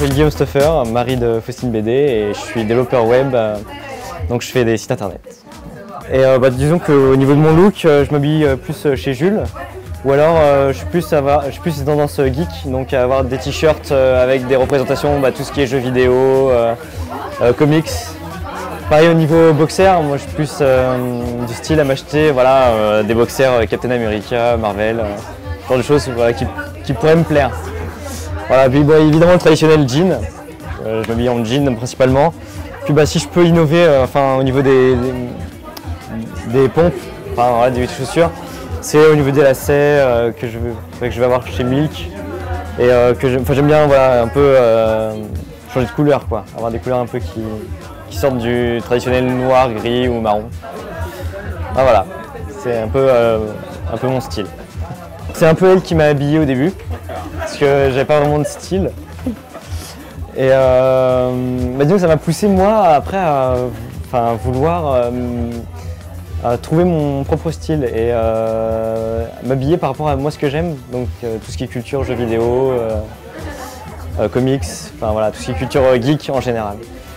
m'appelle Guillaume Stoffer, mari de Faustine BD, et je suis développeur web, donc je fais des sites internet. Et disons qu'au niveau de mon look, je m'habille plus chez Jules, ou alors je suis plus tendance geek, donc à avoir des t-shirts avec des représentations, tout ce qui est jeux vidéo, comics. Pareil au niveau boxer, moi je suis plus du style à m'acheter des boxers Captain America, Marvel, ce genre de choses qui pourraient me plaire. Voilà, puis évidemment le traditionnel jean, je m'habille en jean principalement. Puis si je peux innover au niveau des pompes, des chaussures, c'est au niveau des lacets que je vais avoir chez Milk. Et j'aime bien un peu changer de couleur, avoir des couleurs un peu qui sortent du traditionnel noir, gris ou marron. Voilà, c'est un peu mon style. C'est un peu elle qui m'a habillé au début, parce que j'avais pas vraiment de style. Et disons que ça m'a poussé moi après à vouloir trouver mon propre style et m'habiller par rapport à moi ce que j'aime, donc tout ce qui est culture, jeux vidéo, comics, tout ce qui est culture geek en général.